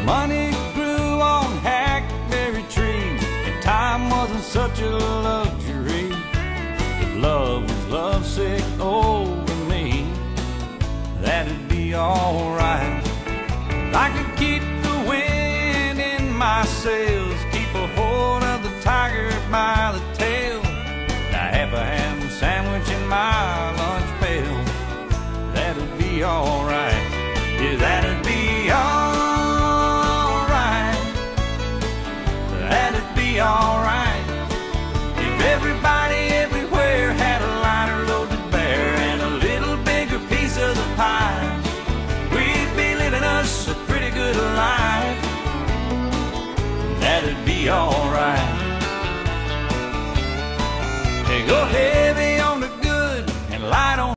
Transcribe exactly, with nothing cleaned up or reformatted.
Money grew on hackberry trees, and time wasn't such a luxury. If love was lovesick over me, that'd be alright. I could keep the wind in my sails, keep a hold of the tiger by the tail, and a half a ham sandwich in my lunch pail. That'd be alright. Yeah, that'd be alright. That'd be alright. If everybody everywhere had a liner loaded bare and a little bigger piece of the pie, we'd be living us a pretty good life. That'd be alright. Hey, go ahead.